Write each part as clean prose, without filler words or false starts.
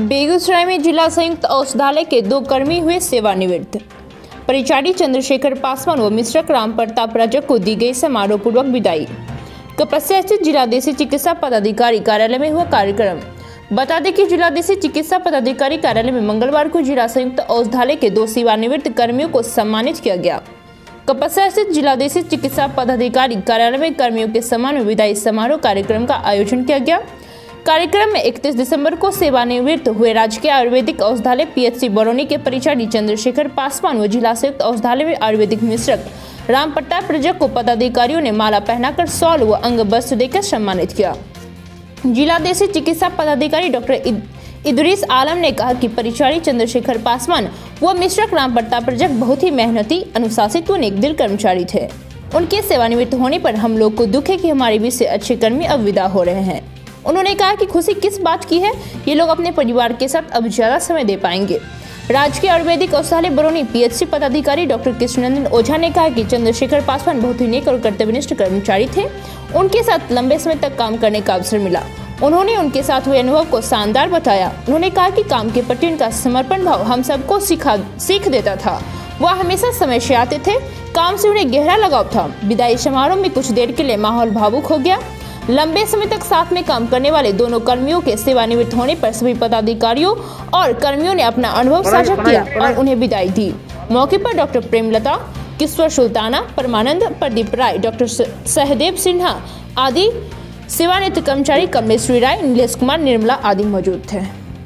बेगूसराय में जिला संयुक्त औषधालय के 2 कर्मी हुए सेवानिवृत्त। परिचारी चंद्रशेखर पासवान व मिश्रक राम प्रताप रजक को दी गई समारोह पूर्वक विदाई। कपस्या स्थित जिलाधीश चिकित्सा पदाधिकारी कार्यालय में हुआ कार्यक्रम। बता दें कि जिलाधीश चिकित्सा पदाधिकारी कार्यालय में मंगलवार को जिला संयुक्त औषधालय के 2 सेवानिवृत्त कर्मियों को सम्मानित किया गया। कपस्या स्थित जिलाधीश चिकित्सा पदाधिकारी कार्यालय में कर्मियों के सम्मान में विदाई समारोह कार्यक्रम का आयोजन किया गया। कार्यक्रम में 31 दिसंबर को सेवानिवृत्त हुए राजकीय आयुर्वेदिक औषधालय पीएचसी बरौनी के परिचारी चंद्रशेखर पासवान व जिला संयुक्त औषधालय में आयुर्वेदिक मिश्रक राम प्रताप रजक को पदाधिकारियों ने माला पहनाकर शॉल व अंग वस्त्र देकर सम्मानित किया। जिलाधीश चिकित्सा पदाधिकारी डॉक्टर इदरीस आलम ने कहा कि परिचारी चंद्रशेखर पासवान व मिश्रक राम प्रताप रजक बहुत ही मेहनती, अनुशासित व नेकदिल कर्मचारी थे। उनके सेवानिवृत्त होने पर हम लोग को दुख है कि हमारे बीच से अच्छे कर्मी अब विदा हो रहे हैं। उन्होंने कहा कि खुशी किस बात की है, ये लोग अपने परिवार के साथ अब ज्यादा समय दे पाएंगे। राजकीय आयुर्वेदिक औषधालय बरौनी पीएचसी पदाधिकारी डॉक्टर कृष्णनंदन ओझा ने कहा कि चंद्रशेखर पासवान बहुत ही नेक और कर्तव्यनिष्ठ कर्मचारी थे। उनके साथ लंबे समय तक काम करने का अवसर मिला। उन्होंने उनके साथ हुए अनुभव को शानदार बताया। उन्होंने कहा कि काम के प्रति उनका समर्पण भाव हम सबको सीख देता था। वह हमेशा समय से आते थे, काम से उन्हें गहरा लगाव था। विदाई समारोह में कुछ देर के लिए माहौल भावुक हो गया। लंबे समय तक साथ में काम करने वाले दोनों कर्मियों के सेवानिवृत्त होने पर सभी पदाधिकारियों और कर्मियों ने अपना अनुभव साझा किया और उन्हें विदाई दी। मौके पर डॉक्टर प्रेमलता, किश्वर सुल्ताना, परमानंद, प्रदीप राय, डॉक्टर सहदेव सिन्हा आदि सेवानिवृत्त कर्मचारी कमलेश्वरी राय, नीलेश कुमार, निर्मला आदि मौजूद थे।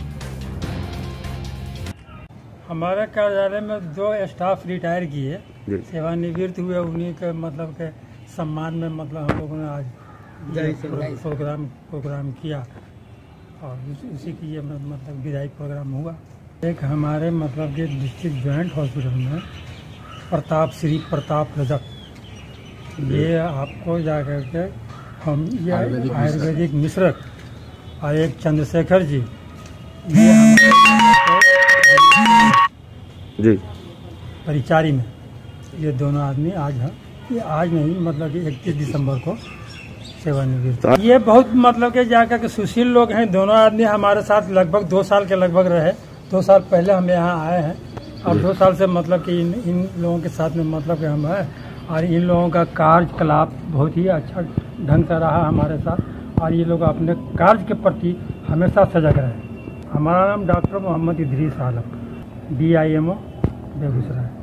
हमारे कार्यालय में 2 स्टाफ रिटायर किए, सेवानिवृत्त हुए, उन्हीं के मतलब के सम्मान में मतलब हम लोगों ने आज प्रोग्राम किया और उसी की ये मतलब विदाई प्रोग्राम हुआ। एक हमारे मतलब के डिस्ट्रिक्ट जॉइंट हॉस्पिटल में श्री प्रताप रजक, ये आपको जाकर के हम ये आयुर्वेदिक मिश्रक और एक चंद्रशेखर जी, ये हमारे परिचारी में ये दोनों आदमी आज हैं। ये आज नहीं मतलब कि 31 दिसंबर को सेवानिवृत्त। ये बहुत मतलब के जाकर के सुशील लोग हैं। दोनों आदमी हमारे साथ लगभग 2 साल के लगभग रहे। 2 साल पहले हम यहाँ आए हैं और 2 साल से मतलब कि इन लोगों के साथ में मतलब कि हम हैं और इन लोगों का कार्यकलाप बहुत ही अच्छा ढंग से रहा हमारे साथ और ये लोग अपने कार्य के प्रति हमेशा सजग रहे। हमारा नाम डॉक्टर मोहम्मद इदरीस आलम, DIMO बेगूसराय।